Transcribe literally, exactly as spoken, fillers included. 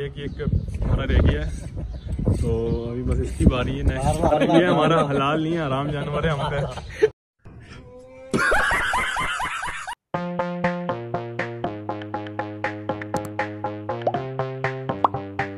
करने की एक हमारा रह गया है, तो अभी बस इसकी बारी है। नेक्स्ट ये हमारा हलाल नहीं है, आराम जानवर है हमारा।